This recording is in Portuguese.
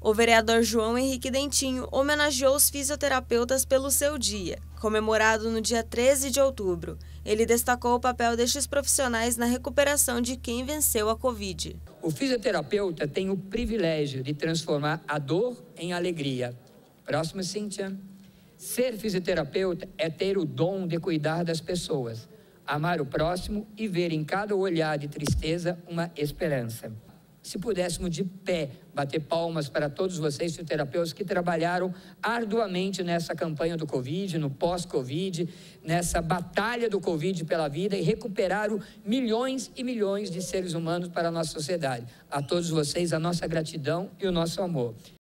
O vereador João Henrique Dentinho homenageou os fisioterapeutas pelo seu dia, comemorado no dia 13 de outubro. Ele destacou o papel destes profissionais na recuperação de quem venceu a Covid. O fisioterapeuta tem o privilégio de transformar a dor em alegria. Próximo, Cíntia. Ser fisioterapeuta é ter o dom de cuidar das pessoas, amar o próximo e ver em cada olhar de tristeza uma esperança. Se pudéssemos de pé bater palmas para todos vocês, fisioterapeutas, que trabalharam arduamente nessa campanha do Covid, no pós-Covid, nessa batalha do Covid pela vida e recuperaram milhões e milhões de seres humanos para a nossa sociedade. A todos vocês, a nossa gratidão e o nosso amor.